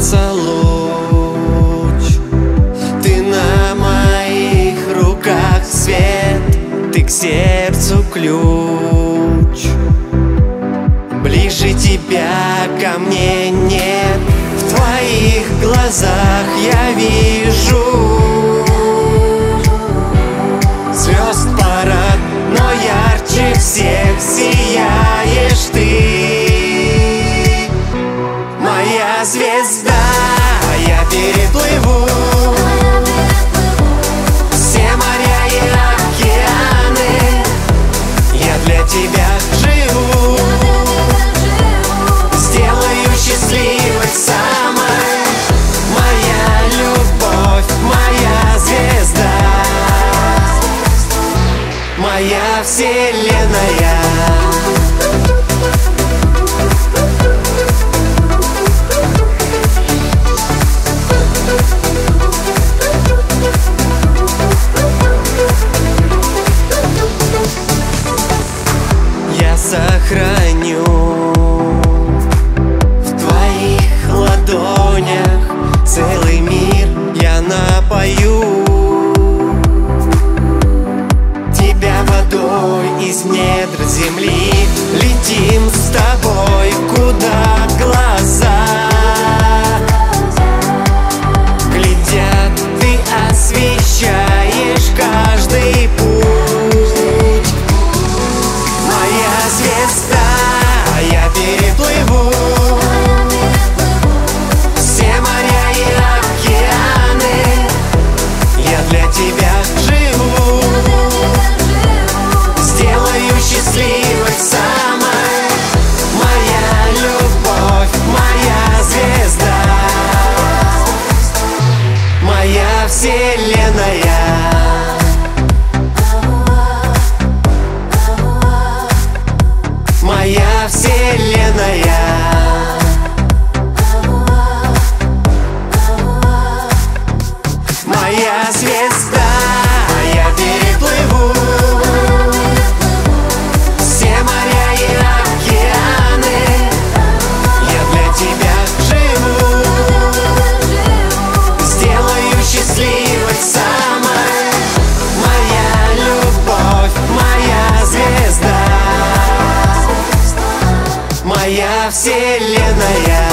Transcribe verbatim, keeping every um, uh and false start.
солнца луч. Ты на моих руках свет, ты к сердцу ключ. Ближе тебя ко мне нет, в твоих глазах я вижу звезд парад, но ярче всех сияешь ты. Моя звезда, я переплыву все моря и океаны, я для тебя живу, сделаю счастливой самой. Моя любовь, моя звезда, моя вселенная. Я сохраню в твоих ладонях целый мир, я напою тебя водой из недр земли. Летим с тобой, куда глаза глядят, ты освещаешь каждый путь. Моя звезда, я переплыву все моря и океаны, я для тебя живу, сделаю счастливой самой. Моя любовь, моя звезда, моя вселенная. Моя вселенная. Моя звезда, я переплыву все моря и океаны, я для тебя живу, сделаю счастливой самой. Моя любовь, моя звезда, моя вселенная.